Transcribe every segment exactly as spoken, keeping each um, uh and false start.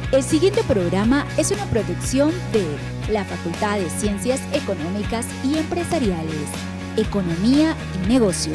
El siguiente programa es una producción de la Facultad de Ciencias Económicas y Empresariales, Economía y Negocios.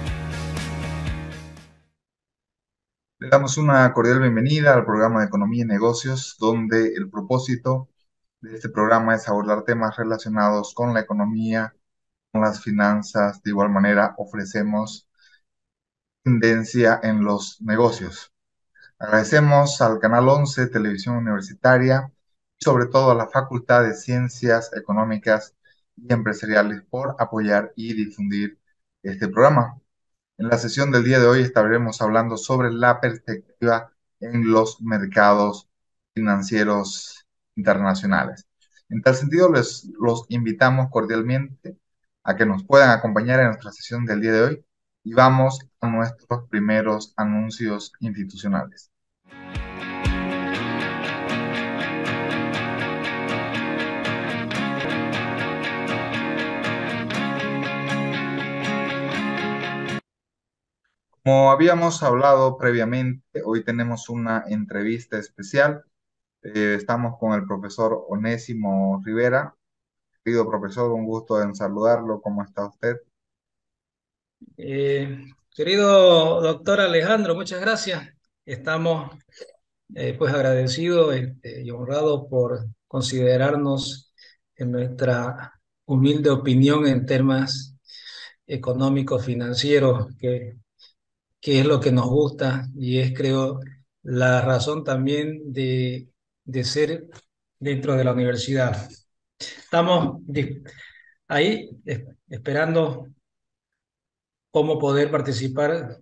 Le damos una cordial bienvenida al programa de Economía y Negocios, donde el propósito de este programa es abordar temas relacionados con la economía, con las finanzas. De igual manera, ofrecemos tendencia en los negocios. Agradecemos al Canal once, Televisión Universitaria, y sobre todo a la Facultad de Ciencias Económicas y Empresariales por apoyar y difundir este programa. En la sesión del día de hoy estaremos hablando sobre la perspectiva en los mercados financieros internacionales. En tal sentido, les los invitamos cordialmente a que nos puedan acompañar en nuestra sesión del día de hoy y vamos a nuestros primeros anuncios institucionales. Como habíamos hablado previamente, hoy tenemos una entrevista especial. Eh, estamos con el profesor Onésimo Rivera. Querido profesor, un gusto en saludarlo. ¿Cómo está usted? Eh, Querido doctor Alejandro, muchas gracias. Estamos eh, pues agradecidos este, y honrados por considerarnos en nuestra humilde opinión en temas económicos, financieros, que, que es lo que nos gusta y es, creo, la razón también de, de ser dentro de la universidad. Estamos dis- ahí eh, esperando cómo poder participar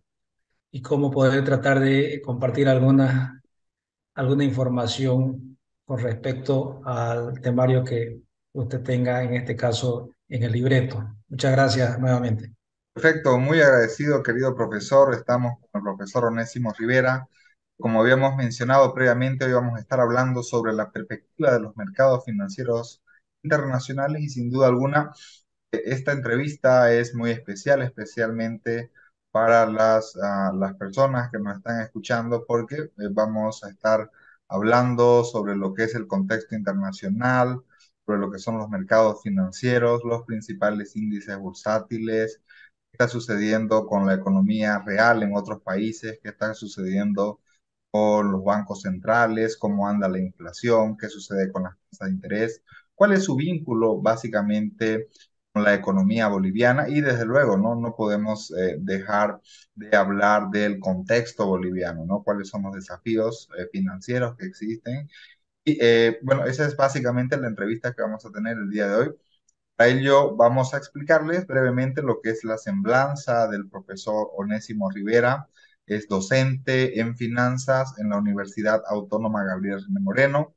y cómo poder tratar de compartir alguna, alguna información con respecto al temario que usted tenga, en este caso, en el libreto. Muchas gracias nuevamente. Perfecto, muy agradecido, querido profesor. Estamos con el profesor Onésimo Rivera. Como habíamos mencionado previamente, hoy vamos a estar hablando sobre la perspectiva de los mercados financieros internacionales y sin duda alguna, eh, esta entrevista es muy especial, especialmente para las, ah, las personas que nos están escuchando, porque eh, vamos a estar hablando sobre lo que es el contexto internacional, sobre lo que son los mercados financieros, los principales índices bursátiles, qué está sucediendo con la economía real en otros países, qué está sucediendo con los bancos centrales, cómo anda la inflación, qué sucede con las tasas de interés, cuál es su vínculo básicamente con la economía boliviana y desde luego no, no podemos eh, dejar de hablar del contexto boliviano, ¿no? Cuáles son los desafíos eh, financieros que existen. Y eh, bueno, esa es básicamente la entrevista que vamos a tener el día de hoy. Para ello vamos a explicarles brevemente lo que es la semblanza del profesor Onésimo Rivera. Es docente en finanzas en la Universidad Autónoma Gabriel René Moreno.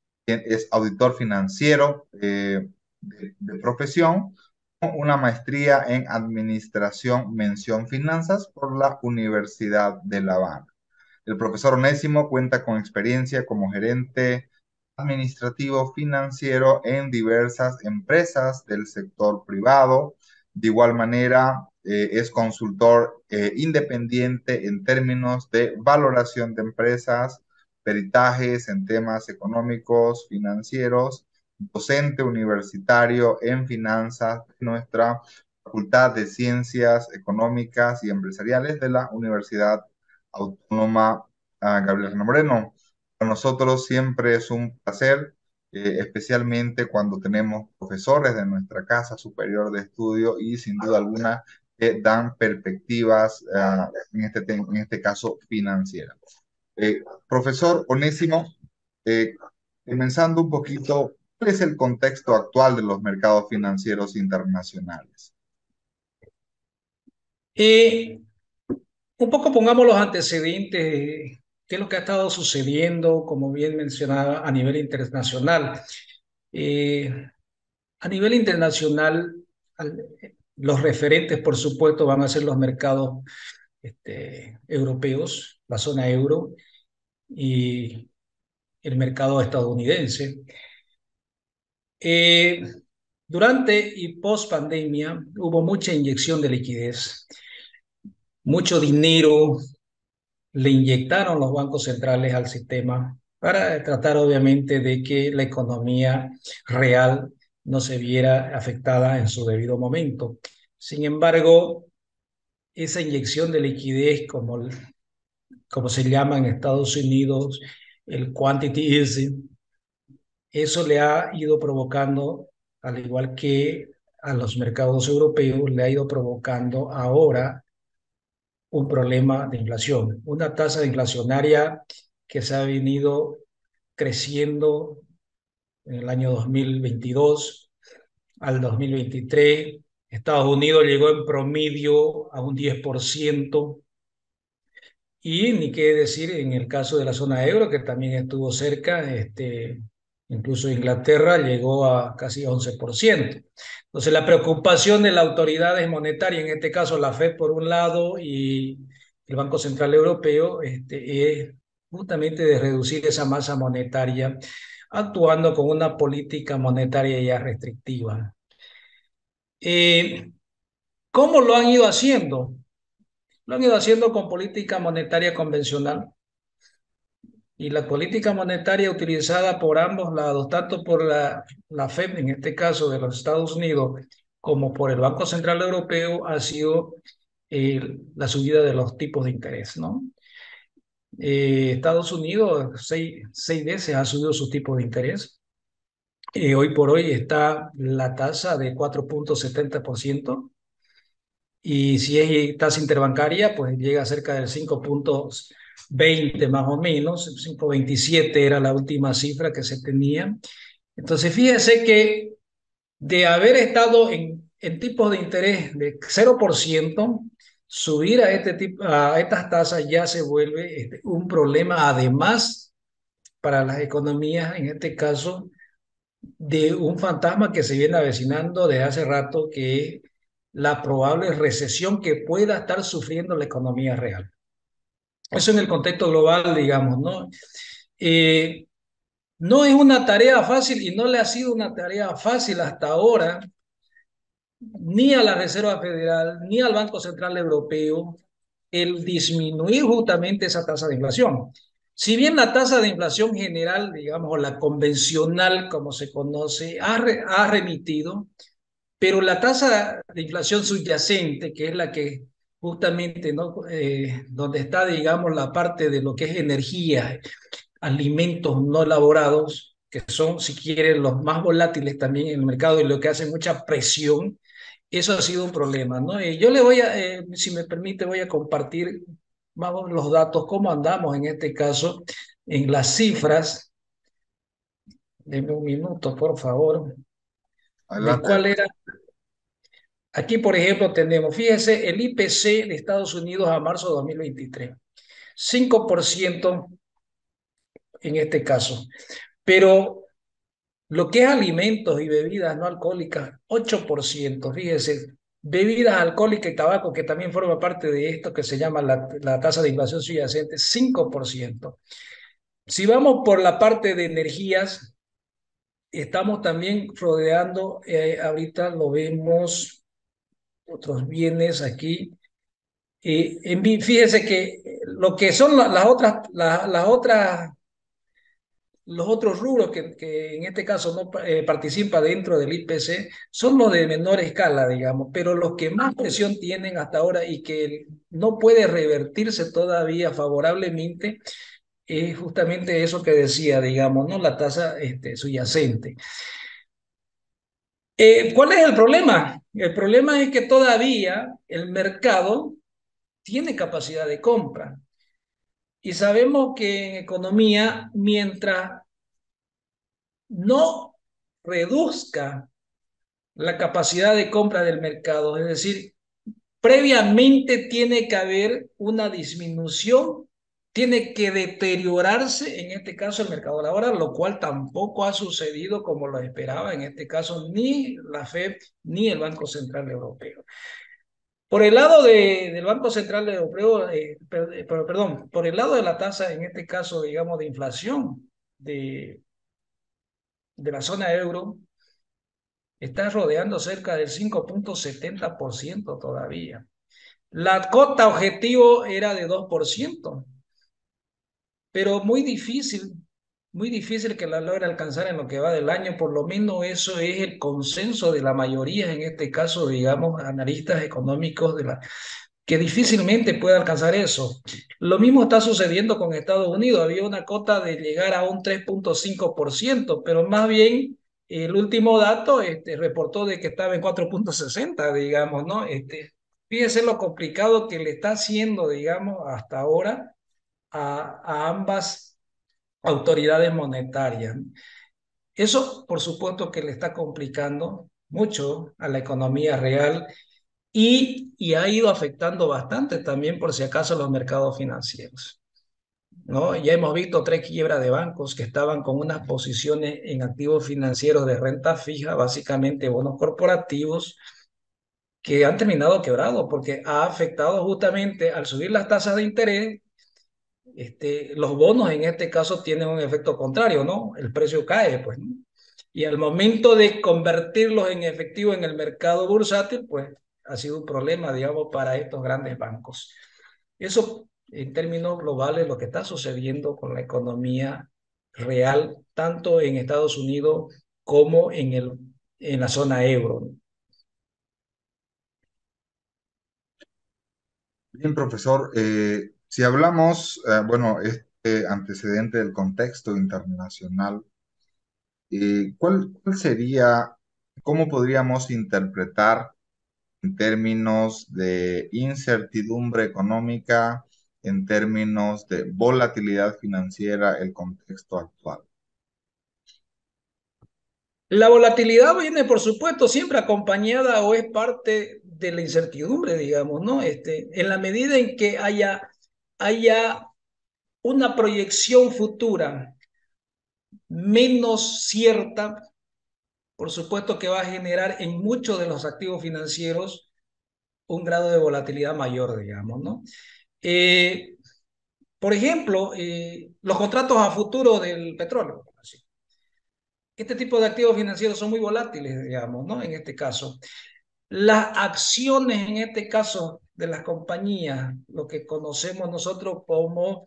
Es auditor financiero eh, de, de profesión, con una maestría en administración mención finanzas por la Universidad de La Habana. El profesor Onésimo cuenta con experiencia como gerente administrativo financiero en diversas empresas del sector privado. De igual manera, eh, es consultor eh, independiente en términos de valoración de empresas, peritajes en temas económicos, financieros, docente universitario en finanzas de nuestra Facultad de Ciencias Económicas y Empresariales de la Universidad Autónoma uh, Gabriel René Moreno. Para nosotros siempre es un placer, eh, especialmente cuando tenemos profesores de nuestra casa superior de estudio y sin duda alguna que dan perspectivas, uh, en, este en este caso financieras. Eh, profesor Onésimo, eh, comenzando un poquito, ¿cuál es el contexto actual de los mercados financieros internacionales? Eh, un poco pongamos los antecedentes de qué es lo que ha estado sucediendo, como bien mencionaba, a nivel internacional. Eh, a nivel internacional, al- los referentes, por supuesto, van a ser los mercados este, europeos, la zona euro y el mercado estadounidense. Eh, Durante y post pandemia hubo mucha inyección de liquidez, mucho dinero le inyectaron los bancos centrales al sistema, para tratar obviamente de que la economía real no se viera afectada en su debido momento. Sin embargo, esa inyección de liquidez, como, como se llama en Estados Unidos, el quantity easing, eso le ha ido provocando, al igual que a los mercados europeos, le ha ido provocando ahora un problema de inflación, una tasa inflacionaria que se ha venido creciendo en el año dos mil veintidós al dos mil veintitrés. Estados Unidos llegó en promedio a un diez por ciento. Y ni qué decir en el caso de la zona euro, que también estuvo cerca, este, incluso Inglaterra llegó a casi once por ciento. Entonces, la preocupación de las autoridades monetarias, en este caso la Fed por un lado y el Banco Central Europeo, este, es justamente de reducir esa masa monetaria, actuando con una política monetaria ya restrictiva. Eh, ¿Cómo lo han ido haciendo? Lo han ido haciendo con política monetaria convencional. Y la política monetaria utilizada por ambos lados, tanto por la, la Fed, en este caso de los Estados Unidos, como por el Banco Central Europeo, ha sido eh, la subida de los tipos de interés, ¿no? Eh, Estados Unidos seis, seis veces ha subido su tipo de interés. Eh, hoy por hoy está la tasa de cuatro punto setenta por ciento. Y si es tasa interbancaria, pues llega a cerca del cinco punto veinte más o menos, cinco punto veintisiete era la última cifra que se tenía. Entonces, fíjese que de haber estado en, en tipos de interés de cero por ciento, subir a, este tipo, a estas tasas ya se vuelve este, un problema, además, para las economías, en este caso, de un fantasma que se viene avecinando desde hace rato, que es la probable recesión que pueda estar sufriendo la economía real. Eso en el contexto global, digamos, ¿no? Eh, no es una tarea fácil y no le ha sido una tarea fácil hasta ahora, ni a la Reserva Federal, ni al Banco Central Europeo, el disminuir justamente esa tasa de inflación. Si bien la tasa de inflación general, digamos, o la convencional, como se conoce, ha, re, ha remitido, pero la tasa de inflación subyacente, que es la que justamente, ¿no? Eh, donde está, digamos, la parte de lo que es energía, alimentos no elaborados, que son, si quieren, los más volátiles también en el mercado y lo que hace mucha presión, eso ha sido un problema, ¿no? Y yo le voy a, eh, si me permite, voy a compartir más o menos los datos, cómo andamos en este caso, en las cifras. Denme un minuto, por favor, de Adelante. cuál era. Aquí, por ejemplo, tenemos, fíjese, el I P C de Estados Unidos a marzo de dos mil veintitrés, cinco por ciento en este caso. Pero lo que es alimentos y bebidas no alcohólicas, ocho por ciento, fíjese, bebidas alcohólicas y tabaco, que también forma parte de esto que se llama la, la tasa de inflación subyacente, cinco por ciento. Si vamos por la parte de energías, estamos también rodeando, eh, ahorita lo vemos, otros bienes aquí. Eh, en, fíjese que lo que son la, las otras, la, las otras, los otros rubros que, que en este caso no eh, participa dentro del I P C son los de menor escala, digamos, pero los que más presión tienen hasta ahora y que no puede revertirse todavía favorablemente es justamente eso que decía, digamos, ¿no? La tasa este, subyacente. Eh, ¿Cuál es el problema? El problema es que todavía el mercado tiene capacidad de compra. Y sabemos que en economía, mientras no reduzca la capacidad de compra del mercado, es decir, previamente tiene que haber una disminución, tiene que deteriorarse, en este caso, el mercado laboral, lo cual tampoco ha sucedido como lo esperaba, en este caso, ni la Fed ni el Banco Central Europeo. Por el lado de, del Banco Central Europeo, eh, per, per, perdón, por el lado de la tasa, en este caso, digamos, de inflación de, de la zona euro, está rodeando cerca del cinco punto setenta por ciento todavía. La cota objetivo era de dos por ciento, pero muy difícil muy difícil que la logre alcanzar en lo que va del año, por lo menos eso es el consenso de la mayoría, en este caso, digamos, analistas económicos de la que difícilmente puede alcanzar eso. Lo mismo está sucediendo con Estados Unidos. Había una cota de llegar a un tres punto cinco por ciento, pero más bien el último dato este, reportó de que estaba en cuatro punto sesenta, digamos, ¿no? Este, fíjese lo complicado que le está haciendo, digamos, hasta ahora a, a ambas autoridades monetarias. Eso, por supuesto, que le está complicando mucho a la economía real y, y ha ido afectando bastante también, por si acaso, los mercados financieros, ¿no? Ya hemos visto tres quiebras de bancos que estaban con unas posiciones en activos financieros de renta fija, básicamente bonos corporativos, que han terminado quebrados porque ha afectado justamente al subir las tasas de interés. Este, los bonos en este caso tienen un efecto contrario, ¿no? El precio cae, pues, ¿no? Y al momento de convertirlos en efectivo en el mercado bursátil, pues ha sido un problema, digamos, para estos grandes bancos. Eso, en términos globales, lo que está sucediendo con la economía real, tanto en Estados Unidos como en, el, en la zona euro. Bien, profesor, eh, si hablamos, eh, bueno, este antecedente del contexto internacional, eh, ¿cuál, cuál sería, cómo podríamos interpretar en términos de incertidumbre económica, en términos de volatilidad financiera, el contexto actual? La volatilidad viene, por supuesto, siempre acompañada o es parte de la incertidumbre, digamos, ¿no? Este, en la medida en que haya, haya una proyección futura menos cierta, por supuesto que va a generar en muchos de los activos financieros un grado de volatilidad mayor, digamos, ¿no? Eh, por ejemplo, eh, los contratos a futuro del petróleo. Este tipo de activos financieros son muy volátiles, digamos, ¿no? En este caso. Las acciones, en este caso, de las compañías, lo que conocemos nosotros como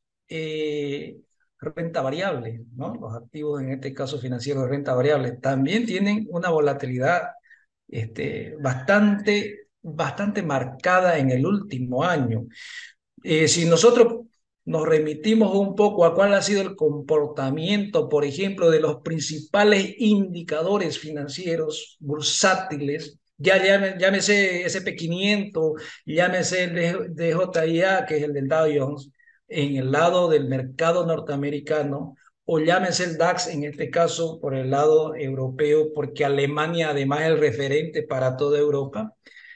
eh, renta variable, ¿no? Los activos, en este caso financieros de renta variable, también tienen una volatilidad este, bastante, bastante marcada en el último año. Eh, si nosotros nos remitimos un poco a cuál ha sido el comportamiento, por ejemplo, de los principales indicadores financieros bursátiles, ya llame, llámese ese pe quinientos, llámese el de J I A, que es el del Dow Jones, en el lado del mercado norteamericano, o llámese el DAX, en este caso, por el lado europeo, porque Alemania además es el referente para toda Europa.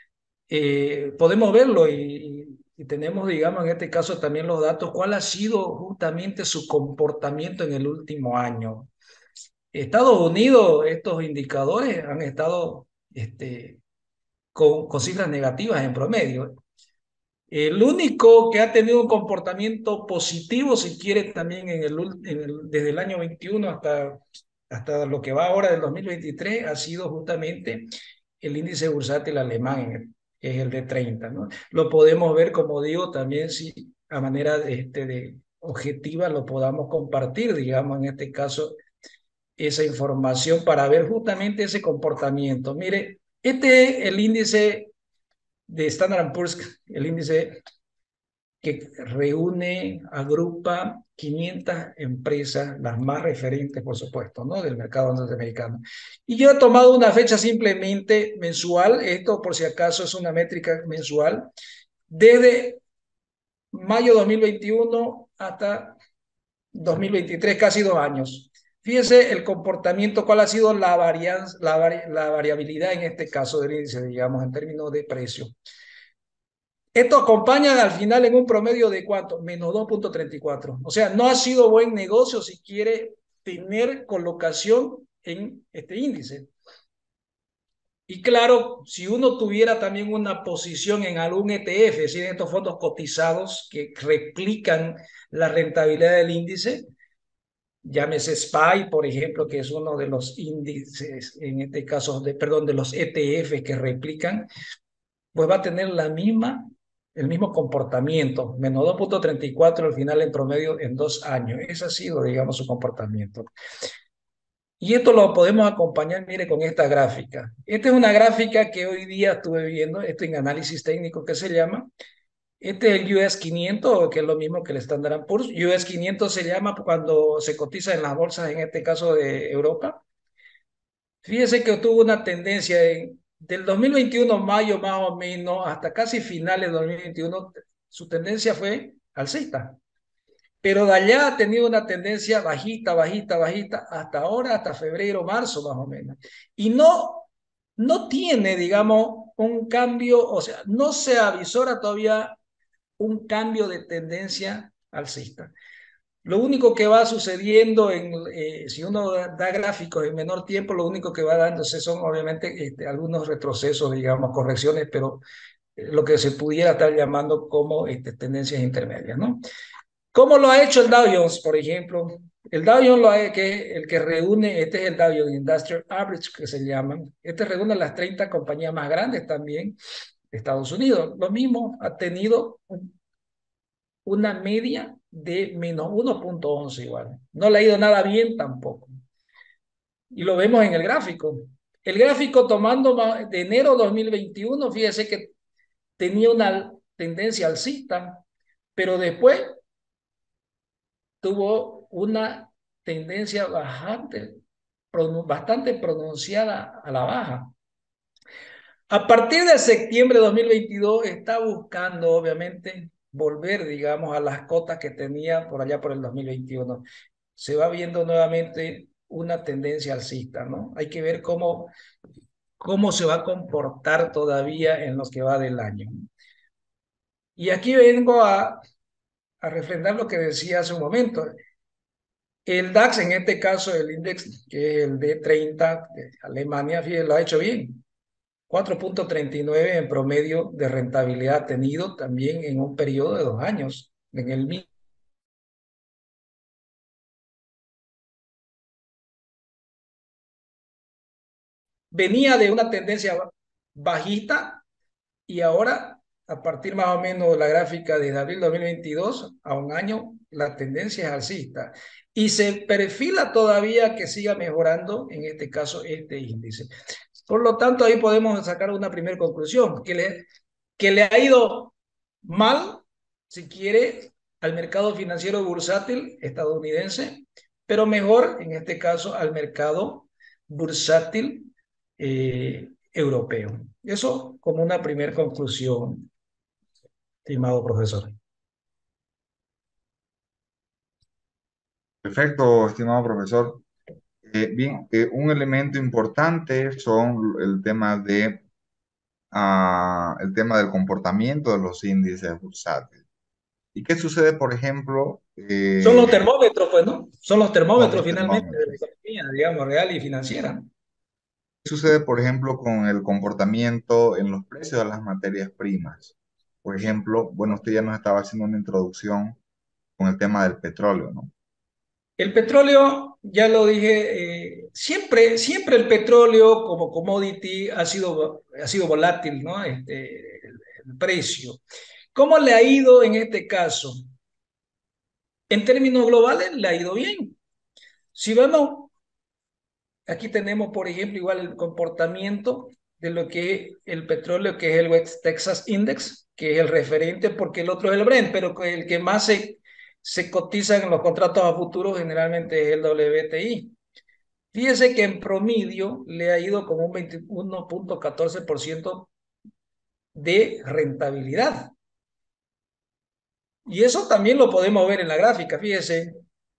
Eh, podemos verlo y, y tenemos, digamos, en este caso también los datos, cuál ha sido justamente su comportamiento en el último año. Estados Unidos, estos indicadores han estado este, con, con cifras negativas en promedio. El único que ha tenido un comportamiento positivo, si quiere, también en el, en el, desde el año veintiuno hasta, hasta lo que va ahora del dos mil veintitrés, ha sido justamente el índice bursátil alemán, que es el de treinta, ¿no? Lo podemos ver, como digo, también si a manera de, este, de objetiva lo podamos compartir, digamos, en este caso, esa información para ver justamente ese comportamiento. Mire, este es el índice de Standard and Poor's, el índice que reúne, agrupa quinientas empresas, las más referentes, por supuesto, ¿no? Del mercado norteamericano. Y yo he tomado una fecha simplemente mensual, esto por si acaso es una métrica mensual, desde mayo dos mil veintiuno hasta dos mil veintitrés, casi dos años. Fíjese el comportamiento, cuál ha sido la, varianza, la, vari, la variabilidad en este caso del índice, digamos, en términos de precio. Esto acompaña al final en un promedio de ¿cuánto? Menos dos punto treinta y cuatro. O sea, no ha sido buen negocio si quiere tener colocación en este índice. Y claro, si uno tuviera también una posición en algún E T F, es decir, en estos fondos cotizados que replican la rentabilidad del índice, llámese S P Y, por ejemplo, que es uno de los índices, en este caso, de, perdón, de los E T F que replican, pues va a tener la misma el mismo comportamiento, menos dos punto treinta y cuatro al final en promedio en dos años. Ese ha sido, digamos, su comportamiento. Y esto lo podemos acompañar, mire, con esta gráfica. Esta es una gráfica que hoy día estuve viendo, esto en análisis técnico que se llama. Este es el U S quinientos, que es lo mismo que el Standard and Poor's. U S quinientos se llama cuando se cotiza en las bolsas, en este caso de Europa. Fíjese que tuvo una tendencia en, del dos mil veintiuno, mayo más o menos, hasta casi finales de dos mil veintiuno, su tendencia fue alcista. Pero de allá ha tenido una tendencia bajita, bajita, bajita, hasta ahora, hasta febrero, marzo más o menos. Y no, no tiene, digamos, un cambio, o sea, no se avisora todavía un cambio de tendencia alcista. Lo único que va sucediendo, en, eh, si uno da, da, gráficos en menor tiempo, lo único que va dándose son obviamente este, algunos retrocesos, digamos, correcciones, pero eh, lo que se pudiera estar llamando como este, tendencias intermedias, ¿no? ¿Cómo lo ha hecho el Dow Jones, por ejemplo? El Dow Jones, lo ha, que, el que reúne, este es el Dow Jones Industrial Average, que se llama. Este reúne las treinta compañías más grandes también de Estados Unidos. Lo mismo, ha tenido un, una media de menos uno punto once igual. No le ha ido nada bien tampoco. Y lo vemos en el gráfico. El gráfico tomando de enero de dos mil veintiuno, fíjese que tenía una tendencia alcista, pero después tuvo una tendencia bastante, bastante pronunciada a la baja. A partir de septiembre de dos mil veintidós está buscando, obviamente, volver, digamos, a las cotas que tenía por allá por el dos mil veintiuno. Se va viendo nuevamente una tendencia alcista, ¿no? Hay que ver cómo, cómo se va a comportar todavía en los que va del año. Y aquí vengo a, a refrendar lo que decía hace un momento. El DAX, en este caso, el índice, que es el D treinta de Alemania, fíjate, lo ha hecho bien. cuatro punto treinta y nueve en promedio de rentabilidad tenido también en un periodo de dos años. En el venía de una tendencia bajista y ahora, a partir más o menos de la gráfica de abril de dos mil veintidós a un año, la tendencia es alcista. Y se perfila todavía que siga mejorando, en este caso, este índice. Por lo tanto, ahí podemos sacar una primera conclusión, que le, que le ha ido mal, si quiere, al mercado financiero bursátil estadounidense, pero mejor, en este caso, al mercado bursátil eh, europeo. Eso como una primera conclusión, estimado profesor. Perfecto, estimado profesor. Eh, bien, eh, un elemento importante son el tema de uh, el tema del comportamiento de los índices bursátiles. ¿Y qué sucede, por ejemplo? Son los Eh, termómetros, pues, ¿no? Son los con termómetros los finalmente de la termómetros. economía, digamos, real y financiera. ¿Qué sucede, por ejemplo, con el comportamiento en los precios de las materias primas? Por ejemplo, bueno, usted ya nos estaba haciendo una introducción con el tema del petróleo, ¿no? El petróleo, ya lo dije, eh, siempre, siempre el petróleo como commodity ha sido, ha sido volátil, ¿no? Este, el, el precio. ¿Cómo le ha ido en este caso? En términos globales, le ha ido bien. Si vemos, aquí tenemos, por ejemplo, igual el comportamiento de lo que es el petróleo, que es el West Texas Index, que es el referente, porque el otro es el Brent, pero el que más se, se cotiza en los contratos a futuro generalmente es el W T I. Fíjese que en promedio le ha ido como un veintiuno punto catorce por ciento de rentabilidad. Y eso también lo podemos ver en la gráfica, fíjese.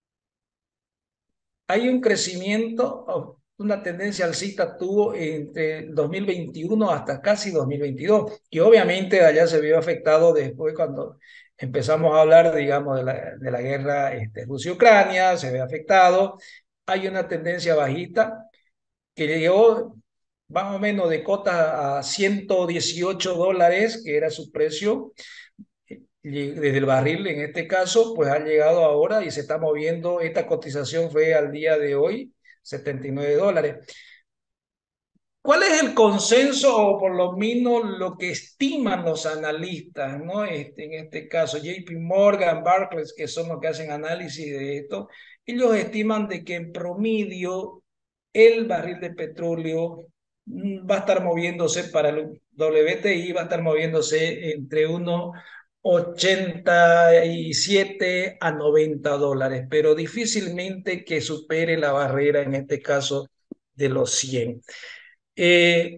Hay un crecimiento, una tendencia alcista tuvo entre dos mil veintiuno hasta casi dos mil veintidós. Y obviamente allá se vio afectado después cuando empezamos a hablar, digamos, de la, de la guerra este, Rusia-Ucrania, se ve afectado. Hay una tendencia bajista que llegó más o menos de cota a ciento dieciocho dólares, que era su precio desde el barril en este caso, pues ha llegado ahora y se está moviendo. Esta cotización fue al día de hoy setenta y nueve dólares. ¿Cuál es el consenso o por lo menos lo que estiman los analistas, ¿no? Este, en este caso, J P Morgan, Barclays, que son los que hacen análisis de esto, ellos estiman de que en promedio el barril de petróleo mm, va a estar moviéndose para el W T I, va a estar moviéndose entre unos ochenta y siete a noventa dólares, pero difícilmente que supere la barrera, en este caso, de los cien. Eh,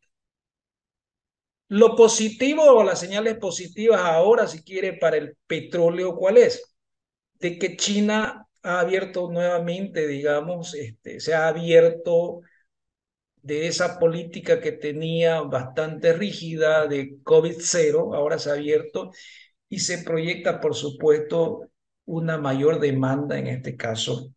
lo positivo o las señales positivas ahora, si quiere, para el petróleo, ¿cuál es? De que China ha abierto nuevamente, digamos, este, se ha abierto de esa política que tenía bastante rígida de COVID cero, ahora se ha abierto y se proyecta, por supuesto, una mayor demanda, en este caso,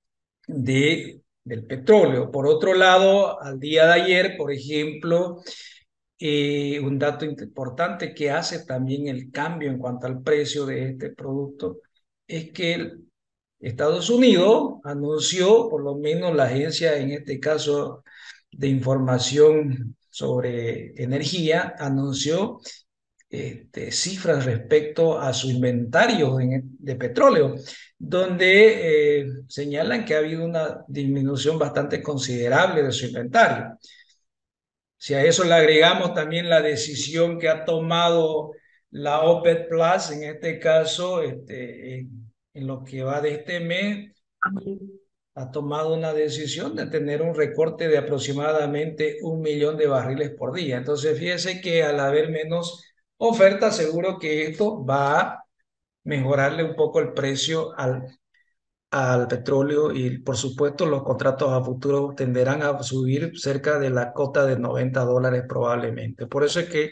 de, del petróleo. Por otro lado, al día de ayer, por ejemplo, Eh, un dato importante que hace también el cambio en cuanto al precio de este producto es que el Estados Unidos anunció, por lo menos la agencia, en este caso de información sobre energía, anunció este, cifras respecto a su inventario en- de petróleo, donde eh, señalan que ha habido una disminución bastante considerable de su inventario. Si a eso le agregamos también la decisión que ha tomado la OPEC Plus, en este caso, este, en, en lo que va de este mes, ha tomado una decisión de tener un recorte de aproximadamente un millón de barriles por día. Entonces, fíjese que al haber menos oferta, seguro que esto va a mejorarle un poco el precio al al petróleo y por supuesto los contratos a futuro tenderán a subir cerca de la cota de noventa dólares probablemente. Por eso es que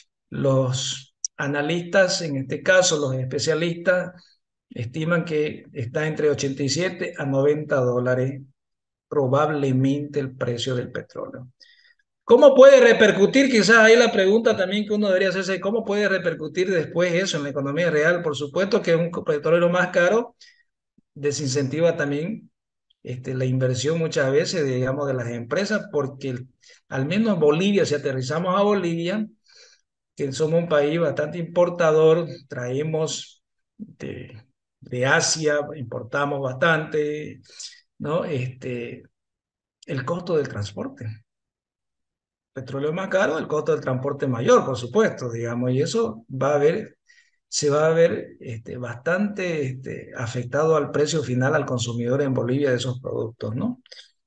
los analistas, en este caso los especialistas, estiman que está entre ochenta y siete a noventa dólares probablemente el precio del petróleo. ¿Cómo puede repercutir? Quizás ahí la pregunta también que uno debería hacerse, ¿cómo puede repercutir después eso en la economía real? Por supuesto que un petróleo más caro desincentiva también este, la inversión muchas veces, digamos, de las empresas, porque el- al menos Bolivia, si aterrizamos a Bolivia, que somos un país bastante importador, traemos de, de Asia, importamos bastante, ¿no? Este, el costo del transporte. Petróleo más caro, el costo del transporte mayor, por supuesto, digamos, y eso va a haber, se va a ver este, bastante este, afectado al precio final al consumidor en Bolivia de esos productos, ¿no?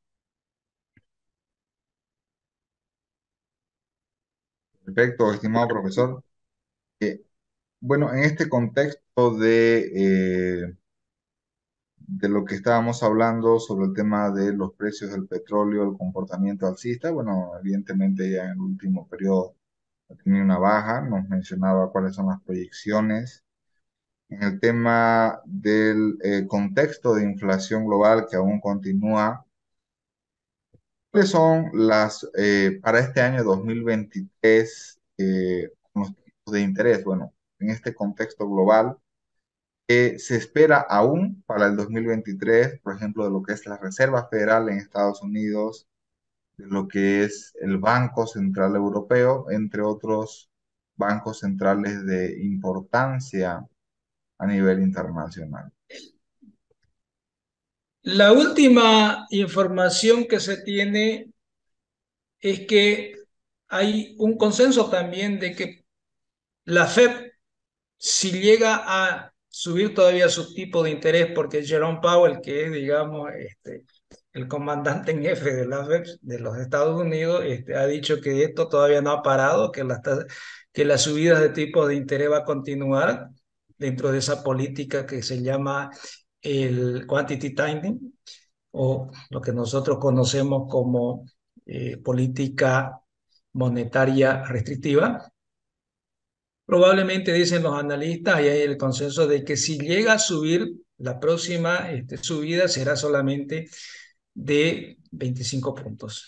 Perfecto, estimado profesor. Eh, bueno, en este contexto de, eh, de lo que estábamos hablando sobre el tema de los precios del petróleo, el comportamiento alcista, bueno, evidentemente ya en el último periodo ha tenido una baja, nos mencionaba cuáles son las proyecciones. En el tema del eh, contexto de inflación global que aún continúa, ¿cuáles son las, eh, para este año dos mil veintitrés, eh, los tipos de interés? Bueno, en este contexto global, ¿qué se espera aún para el dos mil veintitrés, por ejemplo, de lo que es la Reserva Federal en Estados Unidos, de lo que es el Banco Central Europeo, entre otros bancos centrales de importancia a nivel internacional? La última información que se tiene es que hay un consenso también de que la Fed, si llega a subir todavía su tipo de interés, porque Jerome Powell, que es, digamos, este, el comandante en jefe de la Fed de los Estados Unidos, este, ha dicho que esto todavía no ha parado, que las, que las subidas de tipos de interés va a continuar dentro de esa política que se llama el quantity tightening, o lo que nosotros conocemos como eh, política monetaria restrictiva. Probablemente dicen los analistas, y hay el consenso de que si llega a subir, la próxima este, subida será solamente de veinticinco puntos,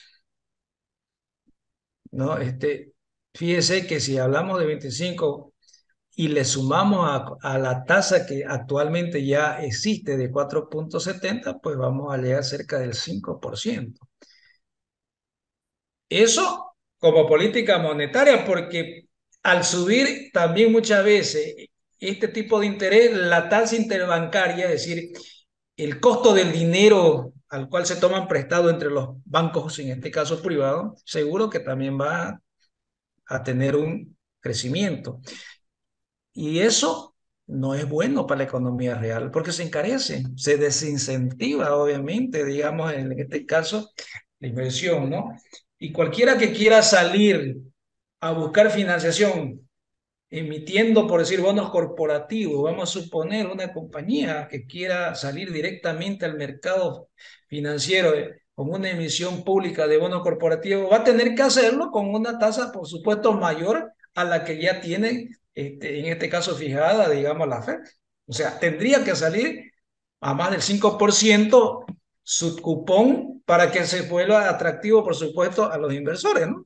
¿no? Este, fíjese que si hablamos de veinticinco y le sumamos a, a la tasa que actualmente ya existe de cuatro punto setenta, pues vamos a llegar cerca del cinco por ciento. Eso como política monetaria, porque al subir también muchas veces este tipo de interés, la tasa interbancaria, es decir, el costo del dinero al cual se toman prestado entre los bancos, en este caso privados, seguro que también va a tener un crecimiento. Y eso no es bueno para la economía real, porque se encarece, se desincentiva, obviamente, digamos, en este caso, la inversión, ¿no? Y cualquiera que quiera salir a buscar financiación emitiendo, por decir, bonos corporativos, vamos a suponer una compañía que quiera salir directamente al mercado financiero eh, con una emisión pública de bonos corporativos, va a tener que hacerlo con una tasa, por supuesto, mayor a la que ya tiene, este, en este caso, fijada, digamos, la Fed. O sea, tendría que salir a más del cinco por ciento su cupón para que se vuelva atractivo, por supuesto, a los inversores, ¿no?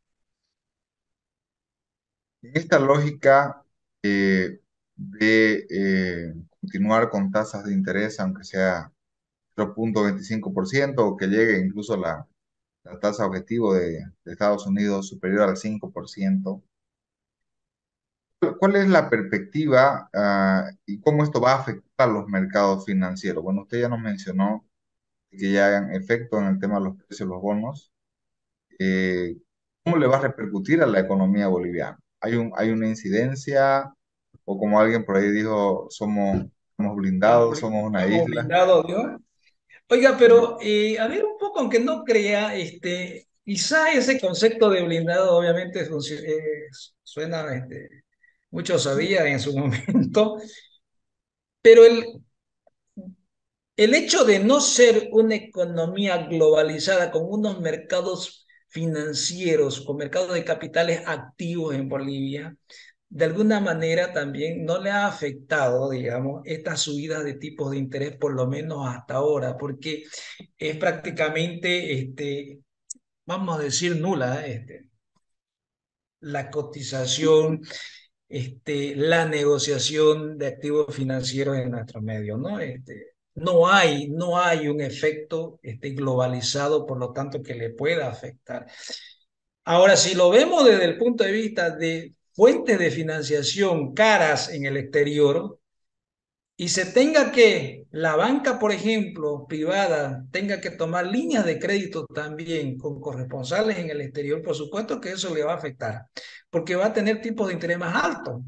En esta lógica eh, de eh, continuar con tasas de interés, aunque sea cero punto veinticinco por ciento o que llegue incluso la, la tasa objetivo de, de Estados Unidos superior al cinco por ciento, ¿cuál es la perspectiva ah, y cómo esto va a afectar los mercados financieros? Bueno, usted ya nos mencionó que ya hagan efecto en el tema de los precios de los bonos. Eh, ¿Cómo le va a repercutir a la economía boliviana? ¿Hay un, hay una incidencia o como alguien por ahí dijo, somos, somos blindados, Estamos, somos una estamos isla? blindados, ¿no? Oiga, pero eh, a ver un poco, aunque no crea, este, quizá ese concepto de blindado obviamente funci- eh, suena, este, mucho sabía en su momento, pero el, el hecho de no ser una economía globalizada con unos mercados financieros, con mercados de capitales activos en Bolivia, de alguna manera también no le ha afectado, digamos, estas subidas de tipos de interés, por lo menos hasta ahora, porque es prácticamente, este, vamos a decir, nula, este, la cotización, este, la negociación de activos financieros en nuestro medio, ¿no? Este, no hay, no hay un efecto este, globalizado, por lo tanto, que le pueda afectar. Ahora, si lo vemos desde el punto de vista de fuentes de financiación caras en el exterior, y se tenga que, la banca, por ejemplo, privada, tenga que tomar líneas de crédito también con corresponsales en el exterior, por supuesto que eso le va a afectar, porque va a tener tipos de interés más altos.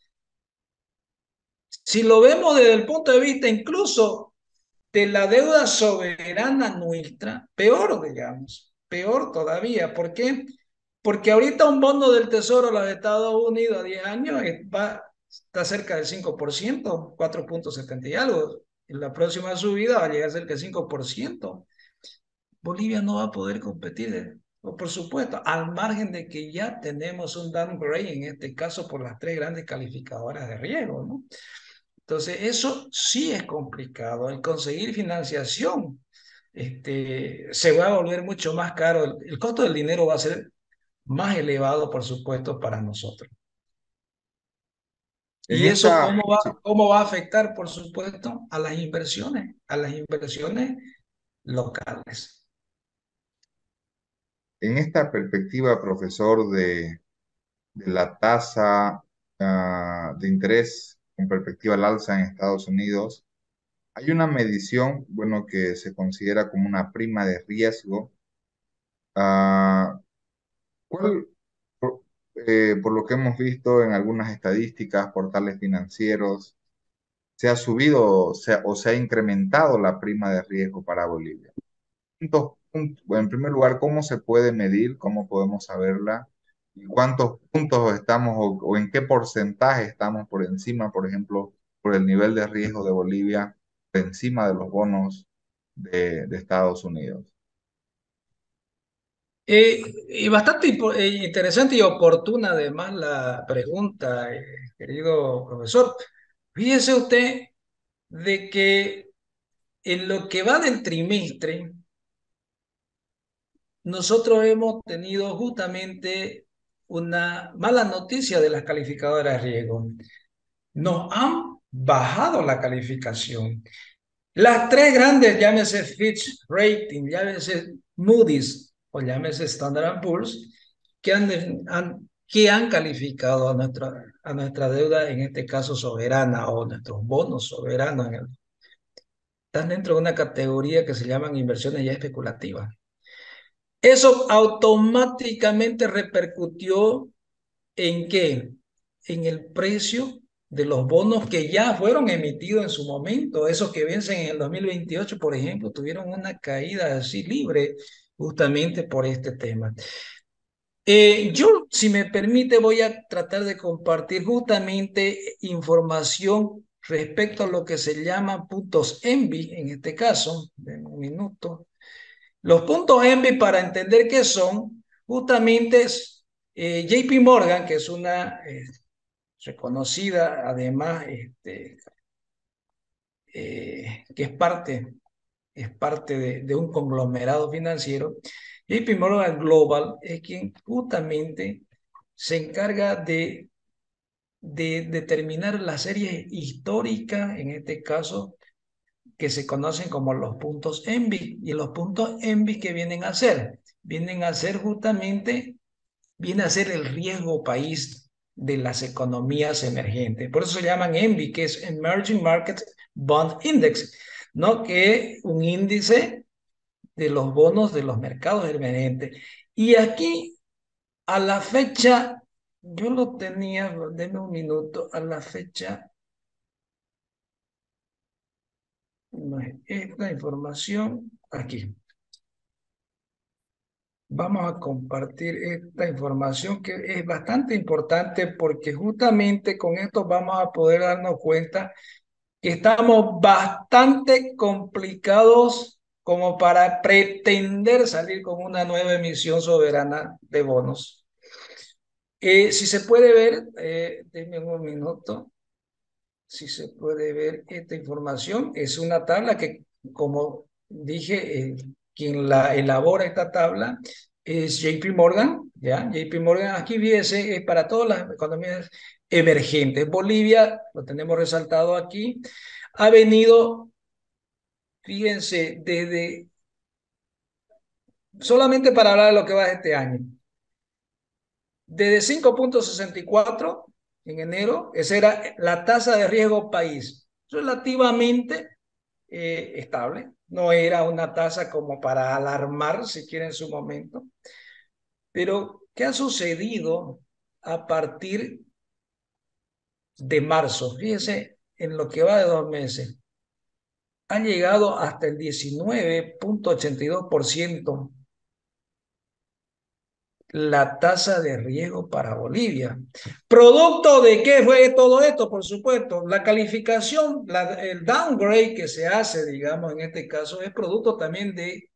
Si lo vemos desde el punto de vista incluso de la deuda soberana nuestra, peor, digamos, peor todavía. ¿Por qué? Porque ahorita un bono del Tesoro de los Estados Unidos a diez años eh, va, está cerca del cinco por ciento, cuatro punto setenta y algo. En la próxima subida va a llegar cerca del cinco por ciento. Bolivia no va a poder competir, o por supuesto, al margen de que ya tenemos un downgrade, en este caso por las tres grandes calificadoras de riesgo, ¿no? Entonces, eso sí es complicado. El conseguir financiación este, se va a volver mucho más caro. El, el costo del dinero va a ser más elevado, por supuesto, para nosotros. En ¿Y eso esta, cómo va, sí, cómo va a afectar, por supuesto, a las inversiones, a las inversiones locales? en esta perspectiva, profesor, de, de la tasa ah, de interés con perspectiva al alza en Estados Unidos, hay una medición, bueno, que se considera como una prima de riesgo. Ah, ¿cuál, por, eh, por lo que hemos visto en algunas estadísticas, portales financieros, se ha subido o se, ha- o se ha incrementado la prima de riesgo para Bolivia? Puntos- pun- bueno, en primer lugar, ¿cómo se puede medir? ¿Cómo podemos saberla? ¿Y cuántos puntos estamos o, o en qué porcentaje estamos por encima, por ejemplo, por el nivel de riesgo de Bolivia, por encima de los bonos de, de Estados Unidos? Eh, y bastante impo- eh, interesante y oportuna además la pregunta, eh, querido profesor. Fíjese usted de que en lo que va del trimestre, nosotros hemos tenido justamente una mala noticia de las calificadoras de riesgo. Nos han bajado la calificación. Las tres grandes, llámese Fitch Rating, llámese Moody's, o llámese Standard and Poor's, que han, han, que han calificado a nuestra, a nuestra deuda, en este caso soberana, o nuestros bonos soberanos, en el, están dentro de una categoría que se llaman inversiones ya especulativas. Eso automáticamente repercutió ¿en qué? En el precio de los bonos que ya fueron emitidos en su momento. Esos que vencen en el dos mil veintiocho, por ejemplo, tuvieron una caída así libre justamente por este tema. Eh, yo, si me permite, voy a tratar de compartir justamente información respecto a lo que se llama puntos ENVI, en este caso, en un minuto. Los puntos ENVI, para entender qué son, justamente es eh, J P Morgan, que es una eh, reconocida, además, este, eh, que es parte, es parte de, de un conglomerado financiero. J P Morgan Global es quien justamente se encarga de, de determinar las series históricas, en este caso, que se conocen como los puntos ENVI. Y los puntos ENVI, ¿qué vienen a hacer? Vienen a ser justamente, viene a ser el riesgo país de las economías emergentes. Por eso se llaman ENVI, que es Emerging Market Bond Index, ¿no? Que es un índice de los bonos de los mercados emergentes. Y aquí, a la fecha, yo lo tenía, denme un minuto, a la fecha, esta información aquí. Vamos a compartir esta información que es bastante importante, porque justamente con esto vamos a poder darnos cuenta que estamos bastante complicados como para pretender salir con una nueva emisión soberana de bonos. Eh, si se puede ver, eh, denme un minuto, si se puede ver esta información, es una tabla que, como dije, eh, quien la elabora esta tabla es J P Morgan, ¿ya? J P Morgan, aquí viese, es para todas las economías emergentes. Bolivia, lo tenemos resaltado aquí, ha venido, fíjense, desde, solamente para hablar de lo que va de este año, desde cinco punto sesenta y cuatro en enero, esa era la tasa de riesgo país, relativamente eh, estable, no era una tasa como para alarmar, si quiere, en su momento. Pero, ¿qué ha sucedido a partir de marzo? Fíjense, en lo que va de dos meses, ha llegado hasta el diecinueve punto ochenta y dos por ciento la tasa de riesgo para Bolivia. ¿Producto de qué fue todo esto? Por supuesto, la calificación, la, el downgrade que se hace, digamos, en este caso, es producto también de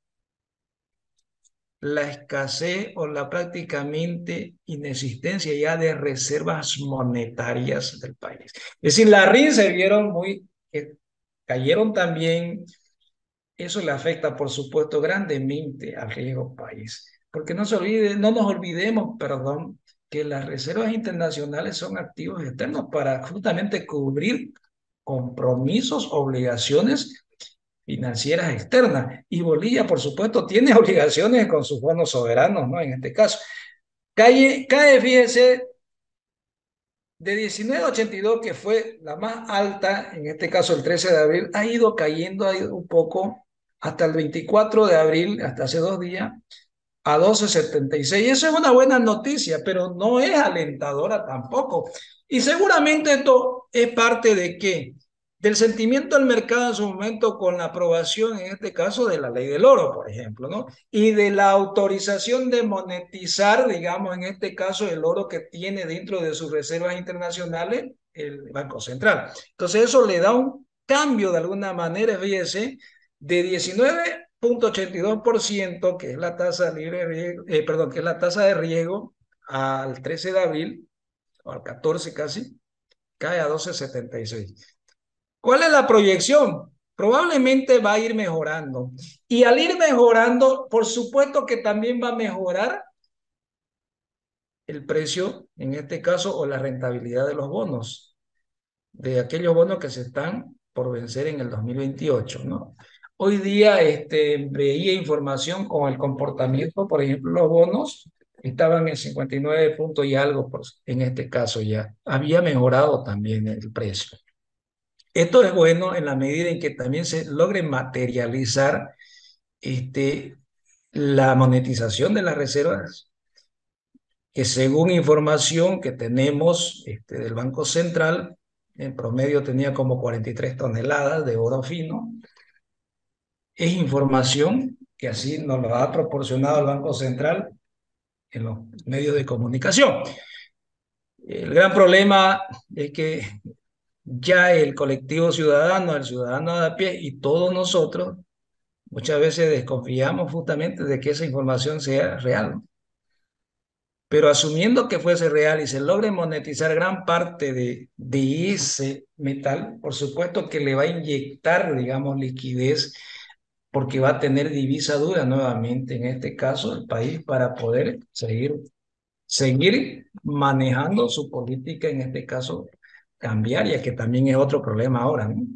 la escasez o la prácticamente inexistencia ya de reservas monetarias del país. Es decir, las R I N se vieron muy, eh, cayeron también. Eso le afecta, por supuesto, grandemente al riesgo país. Porque no se olvide, no nos olvidemos, perdón, que las reservas internacionales son activos externos para justamente cubrir compromisos, obligaciones financieras externas. Y Bolivia, por supuesto, tiene obligaciones con sus bonos soberanos, ¿no? En este caso. Cae, cae fíjese, de diecinueve a ochenta y dos, que fue la más alta, en este caso el trece de abril, ha ido cayendo, ha ido un poco hasta el veinticuatro de abril, hasta hace dos días, a doce setenta y seis. Eso es una buena noticia, pero no es alentadora tampoco. Y seguramente esto es parte de qué? Del sentimiento del mercado en su momento con la aprobación, en este caso, de la ley del oro, por ejemplo, ¿no? Y de la autorización de monetizar, digamos, en este caso, el oro que tiene dentro de sus reservas internacionales el Banco Central. Entonces, eso le da un cambio de alguna manera, fíjese, de diecinueve punto ochenta y dos por ciento, que es la tasa libre de riesgo, eh, perdón, que es la tasa de riesgo, al trece de abril, o al catorce casi, cae a doce setenta y seis. ¿Cuál es la proyección? Probablemente va a ir mejorando. Y al ir mejorando, por supuesto que también va a mejorar el precio, en este caso, o la rentabilidad de los bonos, de aquellos bonos que se están por vencer en el dos mil veintiocho, ¿no? hoy día este, veía información con el comportamiento, por ejemplo, los bonos estaban en cincuenta y nueve puntos y algo, por, en este caso ya. Había mejorado también el precio. Esto es bueno en la medida en que también se logre materializar este, la monetización de las reservas, que según información que tenemos este, del Banco Central, en promedio tenía como cuarenta y tres toneladas de oro fino. Es información que así nos lo ha proporcionado el Banco Central en los medios de comunicación. El gran problema es que ya el colectivo ciudadano, el ciudadano de a pie y todos nosotros muchas veces desconfiamos justamente de que esa información sea real, ¿no? Pero asumiendo que fuese real y se logre monetizar gran parte de, de ese metal, por supuesto que le va a inyectar, digamos, liquidez porque va a tener divisa dura nuevamente, en este caso, el país para poder seguir, seguir manejando su política, en este caso, cambiaria, que también es otro problema ahora, ¿no?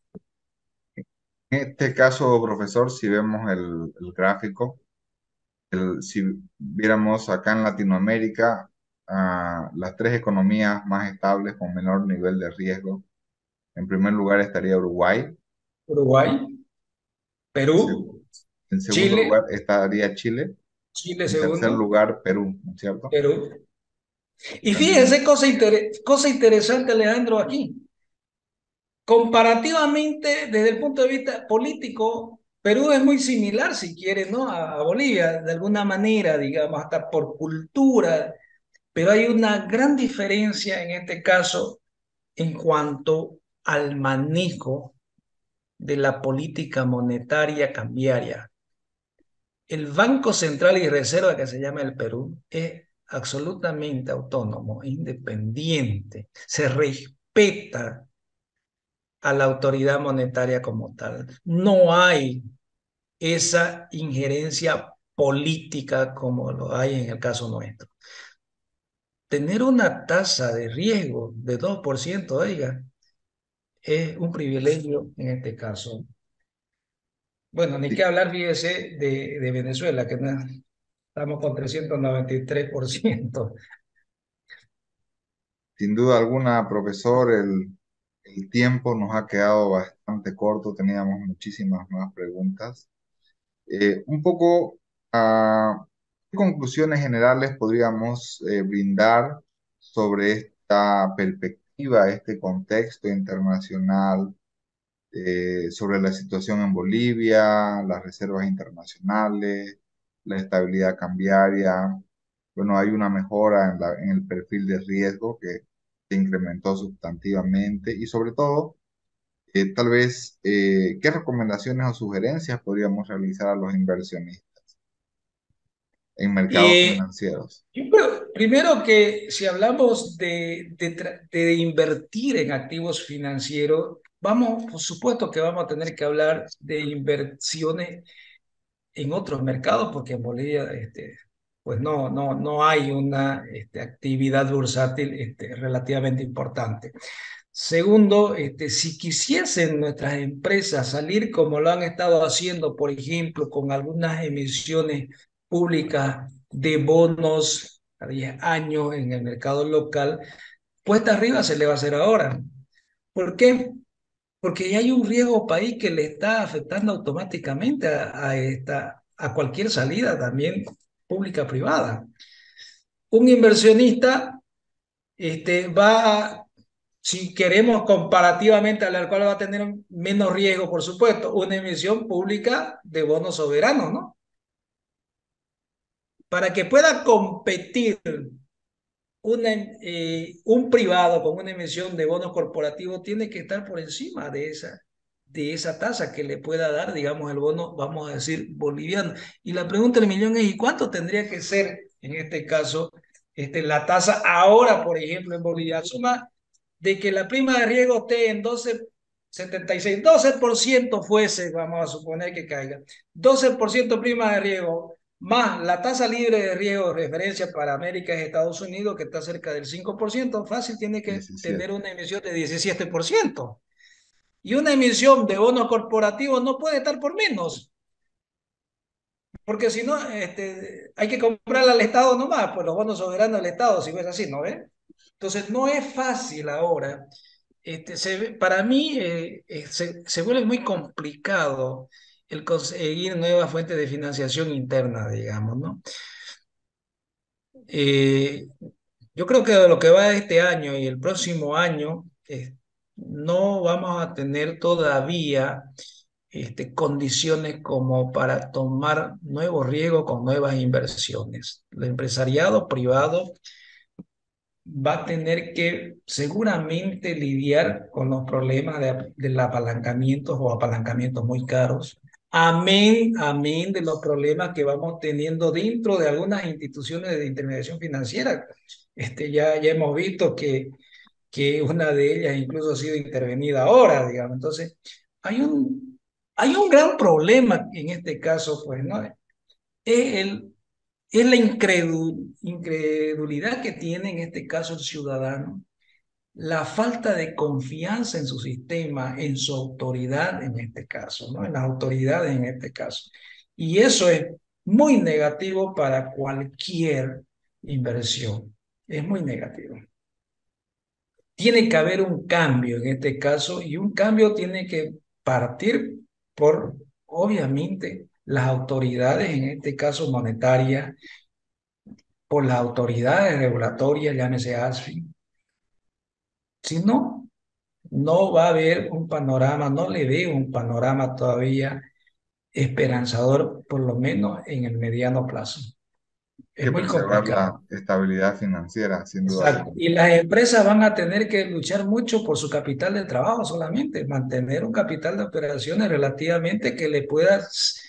En este caso, profesor, si vemos el, el gráfico, el- si viéramos acá en Latinoamérica, ah, las tres economías más estables con menor nivel de riesgo, en primer lugar estaría Uruguay, Uruguay, en, seg- Perú, en segundo Chile, lugar estaría Chile, Chile en tercer segundo, lugar Perú, ¿no es cierto? Perú. Y También, fíjense, cosa, inter- cosa interesante, Alejandro, aquí. Comparativamente, desde el punto de vista político, Perú es muy similar, si quieres, ¿no? A, a Bolivia, de alguna manera, digamos, hasta por cultura, pero hay una gran diferencia en este caso en cuanto al manejo de la política monetaria cambiaria. El Banco Central y Reserva, que se llama el Perú, es absolutamente autónomo, independiente, se respeta a la autoridad monetaria como tal. No hay esa injerencia política como lo hay en el caso nuestro. Tener una tasa de riesgo de dos por ciento, oiga, es un privilegio en este caso. Bueno, ni qué sí, hablar, fíjese, de, de Venezuela, que no- estamos con trescientos noventa y tres por ciento. sin duda alguna, profesor, el, el tiempo nos ha quedado bastante corto, teníamos muchísimas más preguntas. Eh, un poco, ah, ¿qué conclusiones generales podríamos eh, brindar sobre esta perspectiva, este contexto internacional, eh, sobre la situación en Bolivia, las reservas internacionales, la estabilidad cambiaria? Bueno, hay una mejora en la- en el perfil de riesgo que se incrementó sustantivamente y sobre todo, eh, tal vez, eh, ¿qué recomendaciones o sugerencias podríamos realizar a los inversionistas en mercados Eh, financieros? yo creo, primero que si hablamos de, de, tra- de invertir en activos financieros, vamos, por supuesto que vamos a tener que hablar de inversiones en otros mercados, porque en Bolivia, este, pues no, no, no hay una este, actividad bursátil este, relativamente importante. Segundo, este, si quisiesen nuestras empresas salir como lo han estado haciendo, por ejemplo, con algunas emisiones públicas de bonos a diez años en el mercado local, cuesta arriba se le va a hacer ahora. ¿Por qué? Porque ya hay un riesgo país que le está afectando automáticamente a, a esta, a cualquier salida también pública-privada. Un inversionista este, va a, si queremos comparativamente al cual va a tener menos riesgo, por supuesto, una emisión pública de bonos soberanos, ¿no? Para que pueda competir una, eh, un privado con una emisión de bonos corporativos tiene que estar por encima de esa, de esa tasa que le pueda dar, digamos, el bono, vamos a decir, boliviano. Y la pregunta del millón es, ¿y cuánto tendría que ser, en este caso, este, la tasa ahora, por ejemplo, en Bolivia? Suma de que la prima de riesgo esté en doce setenta y seis, doce por ciento fuese, vamos a suponer que caiga, doce por ciento prima de riesgo, más la tasa libre de riesgo de referencia para América y Estados Unidos, que está cerca del cinco por ciento, fácil tiene que tener diecisiete. una emisión de diecisiete por ciento. Y una emisión de bonos corporativos no puede estar por menos, porque si no, este, hay que comprarle al Estado nomás, pues los bonos soberanos del Estado, si es así, ¿no ve? Entonces, no es fácil ahora. Este, se ve- para mí eh, eh, se, se vuelve muy complicado el conseguir nuevas fuentes de financiación interna, digamos, ¿no? Eh, yo creo que lo que va de este año y el próximo año, eh, no vamos a tener todavía este, condiciones como para tomar nuevos riesgos con nuevas inversiones. El empresariado privado va a tener que seguramente lidiar con los problemas de, del apalancamiento o apalancamientos muy caros. Amén, amén de los problemas que vamos teniendo dentro de algunas instituciones de intermediación financiera. Este, ya, ya hemos visto que, que una de ellas incluso ha sido intervenida ahora, digamos. Entonces, hay un, hay un gran problema en este caso, pues, ¿no? Es el es la incredu- incredulidad que tiene en este caso el ciudadano, la falta de confianza en su sistema, en su autoridad en este caso, ¿no? En las autoridades en este caso. Y eso es muy negativo para cualquier inversión. Es muy negativo. Tiene que haber un cambio en este caso y un cambio tiene que partir por, obviamente, las autoridades, en este caso monetarias, por las autoridades regulatorias, llámese ASFI. Si no, no va a haber un panorama, no le veo un panorama todavía esperanzador, por lo menos en el mediano plazo. Hay Es que muy preservar complicado. la estabilidad financiera, sin duda Exacto. alguna. Y las empresas van a tener que luchar mucho por su capital de trabajo solamente, mantener un capital de operaciones relativamente que le pueda,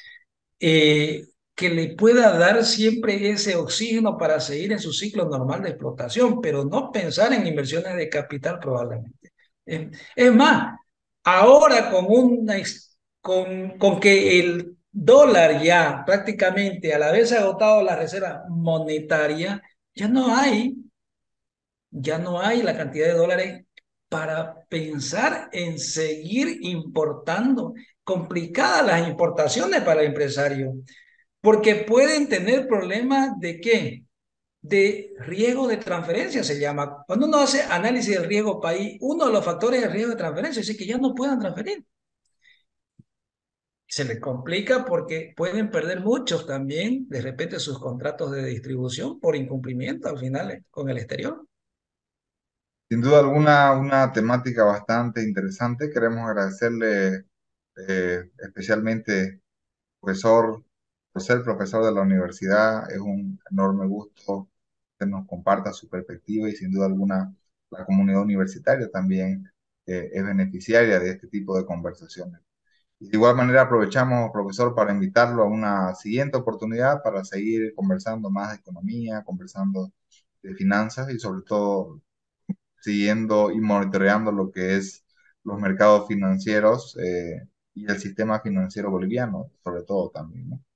eh, que le pueda dar siempre ese oxígeno para seguir en su ciclo normal de explotación, pero no pensar en inversiones de capital probablemente. Es, es más, ahora con, una, ex- con, con que el dólar ya prácticamente al haberse agotado la reserva monetaria, ya no hay ya no hay la cantidad de dólares para pensar en seguir importando. Complicadas las importaciones para el empresario, porque pueden tener problemas de qué? De riesgo de transferencia se llama. Cuando uno hace análisis del riesgo país, uno de los factores de riesgo de transferencia es que ya no puedan transferir. Se les complica porque pueden perder muchos también, de repente, sus contratos de distribución por incumplimiento al final con el exterior. Sin duda alguna, una temática bastante interesante. Queremos agradecerle eh, especialmente, profesor, por ser profesor de la universidad. Es un enorme gusto que nos comparta su perspectiva y sin duda alguna la comunidad universitaria también eh, es beneficiaria de este tipo de conversaciones. Y de igual manera aprovechamos, profesor, para invitarlo a una siguiente oportunidad para seguir conversando más de economía, conversando de finanzas y sobre todo siguiendo y monitoreando lo que es los mercados financieros eh, y el sistema financiero boliviano, sobre todo también, ¿no?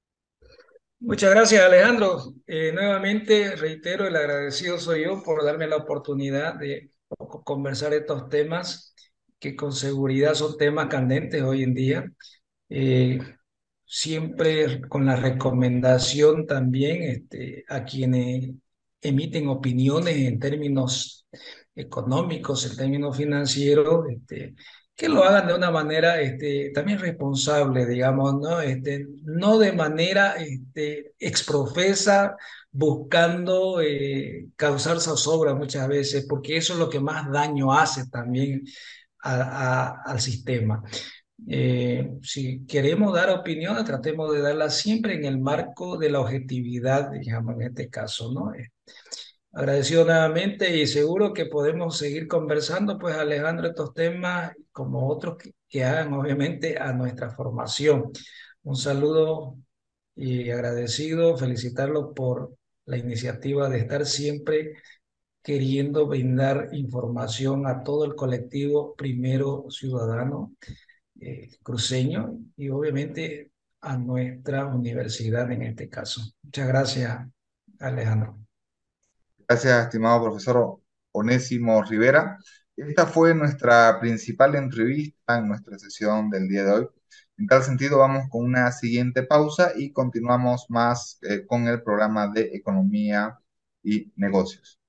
Muchas gracias, Alejandro. Eh, nuevamente reitero, el agradecido soy yo por darme la oportunidad de co- conversar estos temas que con seguridad son temas candentes hoy en día. Eh, Siempre con la recomendación también este, a quienes emiten opiniones en términos económicos, en términos financieros, este, que lo hagan de una manera este, también responsable, digamos, ¿no? Este, no de manera este, exprofesa, buscando eh, causar zozobra muchas veces, porque eso es lo que más daño hace también a- a- al sistema. Eh, si queremos dar opiniones, tratemos de darlas siempre en el marco de la objetividad, digamos, en este caso, ¿no? Eh, agradecido nuevamente y seguro que podemos seguir conversando, pues, Alejandro, estos temas como otros que, que hagan, obviamente, a nuestra formación. Un saludo y agradecido, felicitarlo por la iniciativa de estar siempre queriendo brindar información a todo el colectivo Primero Ciudadano eh, cruceño y obviamente a nuestra universidad en este caso. Muchas gracias, Alejandro. Gracias, estimado profesor Onésimo Rivera. Esta fue nuestra principal entrevista en nuestra sesión del día de hoy. En tal sentido, vamos con una siguiente pausa y continuamos más eh, con el programa de economía y negocios.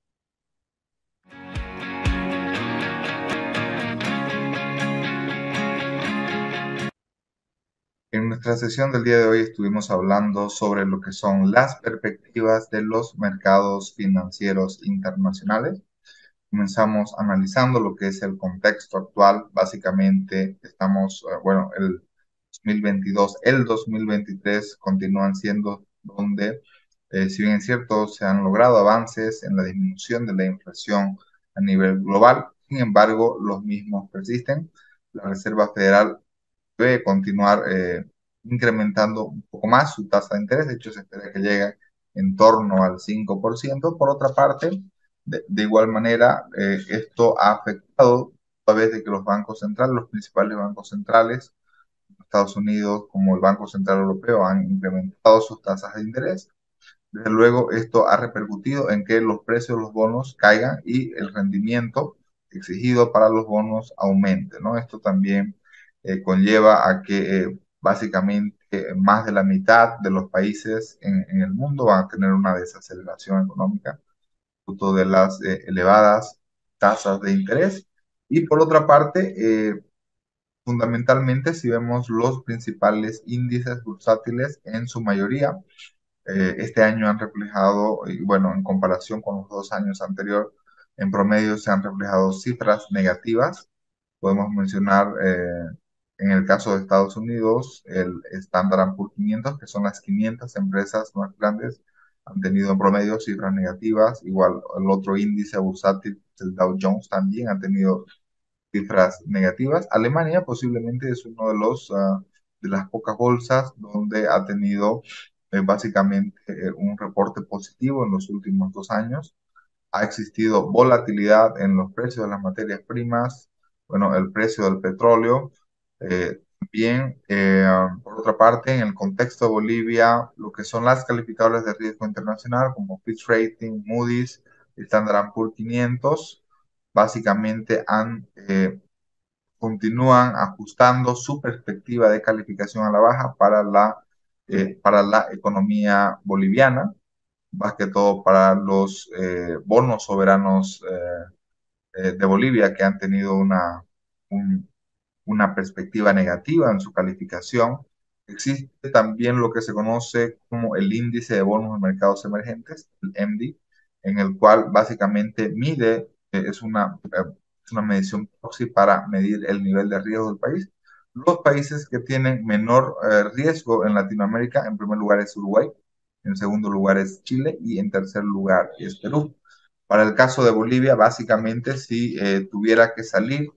En nuestra sesión del día de hoy estuvimos hablando sobre lo que son las perspectivas de los mercados financieros internacionales. Comenzamos analizando lo que es el contexto actual. Básicamente estamos, eh, bueno, el dos mil veintidós, el dos mil veintitrés continúan siendo donde, eh, si bien es cierto, se han logrado avances en la disminución de la inflación a nivel global, sin embargo, los mismos persisten. La Reserva Federal debe continuar eh, incrementando un poco más su tasa de interés. De hecho, se espera que llegue en torno al cinco por ciento. Por otra parte, de, de igual manera, eh, esto ha afectado a vez de que los bancos centrales, los principales bancos centrales, Estados Unidos como el Banco Central Europeo, han incrementado sus tasas de interés. Desde luego, esto ha repercutido en que los precios de los bonos caigan y el rendimiento exigido para los bonos aumente, ¿no? Esto también eh, conlleva a que eh, básicamente eh, más de la mitad de los países en, en, el mundo van a tener una desaceleración económica, fruto de las eh, elevadas tasas de interés. Y por otra parte, eh, fundamentalmente, si vemos los principales índices bursátiles, en su mayoría eh, este año han reflejado, y bueno, en comparación con los dos años anteriores, en promedio se han reflejado cifras negativas. Podemos mencionar, eh, en el caso de Estados Unidos, el Standard and Poor's quinientos, que son las quinientas empresas más grandes, han tenido en promedio cifras negativas. Igual el otro índice bursátil, el Dow Jones, también ha tenido cifras negativas. Alemania posiblemente es uno de los uh, de las pocas bolsas donde ha tenido eh, básicamente eh, un reporte positivo en los últimos dos años. Ha existido volatilidad en los precios de las materias primas, bueno, el precio del petróleo. Eh, también, eh, por otra parte, en el contexto de Bolivia, lo que son las calificadoras de riesgo internacional como Fitch Rating, Moody's, Standard and Poor's quinientos, básicamente han eh, continúan ajustando su perspectiva de calificación a la baja para la, eh, para la economía boliviana, más que todo para los eh, bonos soberanos eh, eh, de Bolivia, que han tenido una, un, una perspectiva negativa en su calificación. Existe también lo que se conoce como el índice de bonos de mercados emergentes, el M D, en el cual básicamente mide, eh, es una, eh, es una medición proxy para medir el nivel de riesgo del país. Los países que tienen menor eh, riesgo en Latinoamérica, en primer lugar es Uruguay, en segundo lugar es Chile y en tercer lugar es Perú. Para el caso de Bolivia, básicamente, si eh, tuviera que salir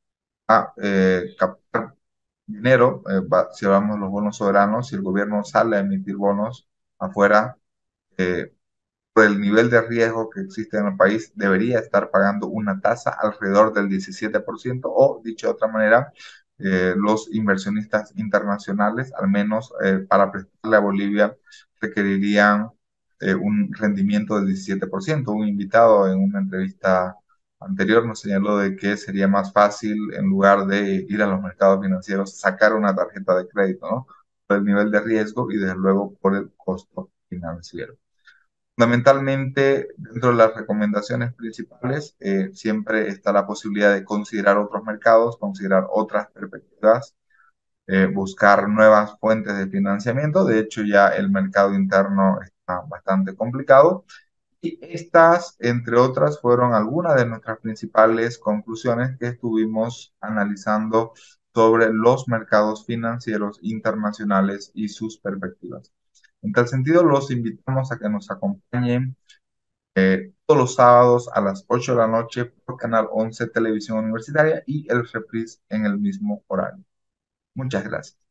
a eh, captar dinero, eh, va, si hablamos de los bonos soberanos, si el gobierno sale a emitir bonos afuera, eh, por el nivel de riesgo que existe en el país, debería estar pagando una tasa alrededor del diecisiete por ciento, o dicho de otra manera, eh, los inversionistas internacionales, al menos eh, para prestarle a Bolivia, requerirían eh, un rendimiento del diecisiete por ciento. Un invitado en una entrevista anterior nos señaló de que sería más fácil, en lugar de ir a los mercados financieros, sacar una tarjeta de crédito, ¿no? Por el nivel de riesgo y desde luego por el costo financiero. Fundamentalmente, dentro de las recomendaciones principales, eh, siempre está la posibilidad de considerar otros mercados, considerar otras perspectivas, eh, buscar nuevas fuentes de financiamiento. De hecho, ya el mercado interno está bastante complicado. Y estas, entre otras, fueron algunas de nuestras principales conclusiones que estuvimos analizando sobre los mercados financieros internacionales y sus perspectivas. En tal sentido, los invitamos a que nos acompañen eh, todos los sábados a las ocho de la noche por Canal once Televisión Universitaria y el reprise en el mismo horario. Muchas gracias.